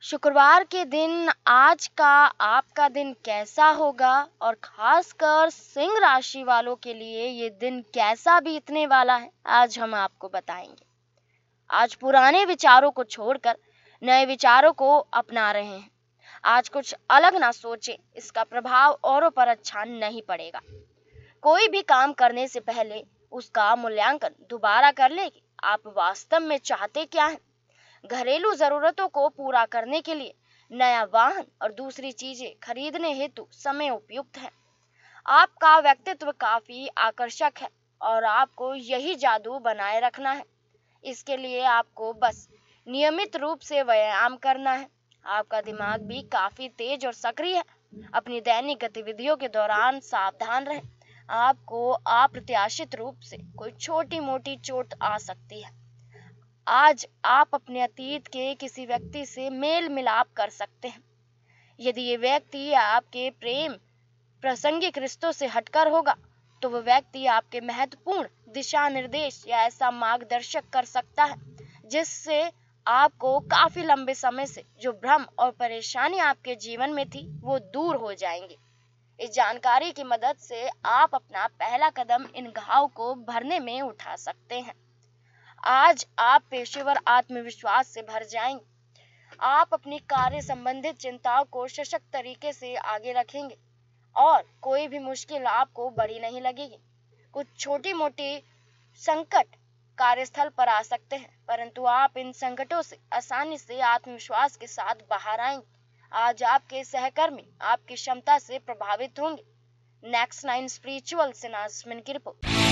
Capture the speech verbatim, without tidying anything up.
शुक्रवार के दिन आज का आपका दिन कैसा होगा और खासकर सिंह राशि वालों के लिए ये दिन कैसा बीतने वाला है, आज हम आपको बताएंगे। आज पुराने विचारों को छोड़कर नए विचारों को अपना रहे हैं। आज कुछ अलग ना सोचें, इसका प्रभाव औरों पर अच्छा नहीं पड़ेगा। कोई भी काम करने से पहले उसका मूल्यांकन दोबारा कर ले कि आप वास्तव में चाहते क्या हैं। घरेलू जरूरतों को पूरा करने के लिए नया वाहन और दूसरी चीजें खरीदने हेतु समय उपयुक्त है। आपका व्यक्तित्व काफी आकर्षक है और आपको यही जादू बनाए रखना है। इसके लिए आपको बस नियमित रूप से व्यायाम करना है। आपका दिमाग भी काफी तेज और सक्रिय है। अपनी दैनिक गतिविधियों के दौरान सावधान रहें। आपको अप्रत्याशित रूप से कोई छोटी मोटी चोट आ सकती है। आज आप अपने अतीत के किसी व्यक्ति से मेल मिलाप कर सकते हैं। यदि ये व्यक्ति आपके प्रेम प्रासंगिक रिश्तों से हटकर होगा, तो वह व्यक्ति आपके महत्वपूर्ण दिशा निर्देश या ऐसा मार्गदर्शक कर सकता है जिससे आपको काफी लंबे समय से जो भ्रम और परेशानी आपके जीवन में थी वो दूर हो जाएंगे। इस जानकारी की मदद से आप अपना पहला कदम इन घाव को भरने में उठा सकते हैं। आज आप पेशेवर आत्मविश्वास से भर जाएंगे। आप अपनी कार्य संबंधित चिंताओं को सशक्त तरीके से आगे रखेंगे और कोई भी मुश्किल आपको बड़ी नहीं लगेगी। कुछ छोटी मोटी संकट कार्यस्थल पर आ सकते हैं, परंतु आप इन संकटों से आसानी से आत्मविश्वास के साथ बाहर आएंगे। आज आपके सहकर्मी आपकी क्षमता से प्रभावित होंगे। नेक्स्ट नाइन स्पिरिचुअल से नाज़मीन की रिपोर्ट।